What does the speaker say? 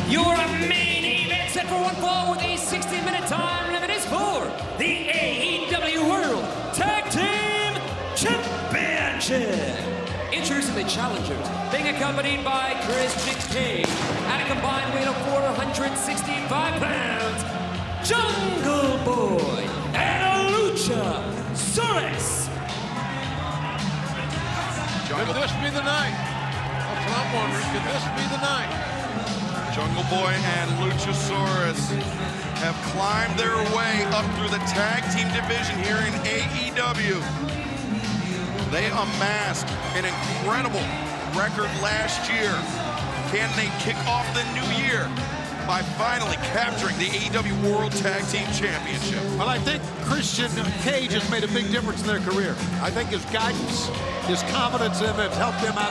Your main event set for one fall with a 60-minute time limit is for the AEW World Tag Team Championship. Introducing the challengers, being accompanied by Christian Cage at a combined weight of 465 pounds, Jungle Boy and Luchasaurus. Could this be the night? That's what I'm wondering. Could this be the night? Jungle Boy and Luchasaurus have climbed their way up through the tag team division here in AEW. They amassed an incredible record last year. Can they kick off the new year by finally capturing the AEW World Tag Team Championship? Well, I think Christian Cage has made a big difference in their career. I think his guidance, his confidence in them has helped them out.